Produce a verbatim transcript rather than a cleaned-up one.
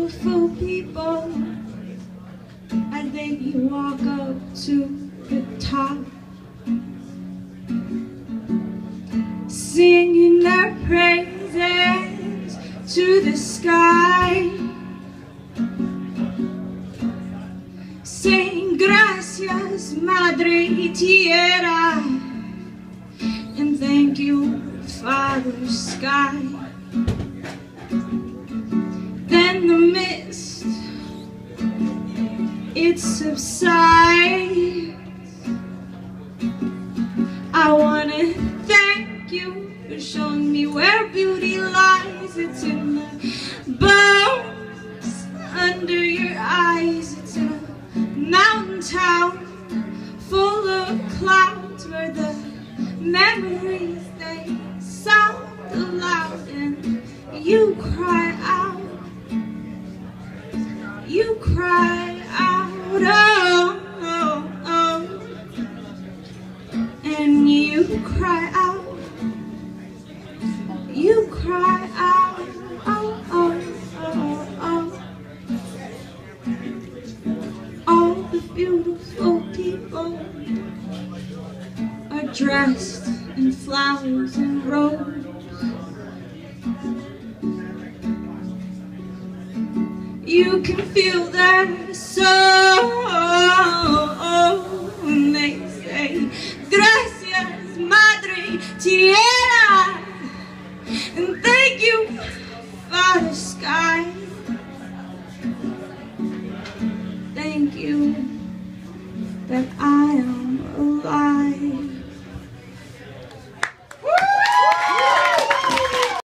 beautiful people as they walk up to the top, singing their praises to the sky, saying gracias Madre Tierra, and thank you Father Sky. Then the mist, it subsides. I wanna thank you for showing me where beauty lies. It's in the bones under your eyes. It's in a mountain town full of clouds where the memories, they sound aloud, and you cry out. You cry out, oh, oh, oh, and you cry out, you cry out, oh, oh, oh, oh. All the beautiful people are dressed in flowers and robes. You can feel their soul, and they say, gracias, Madre Tierra, and thank you, Father Sky. Thank you that I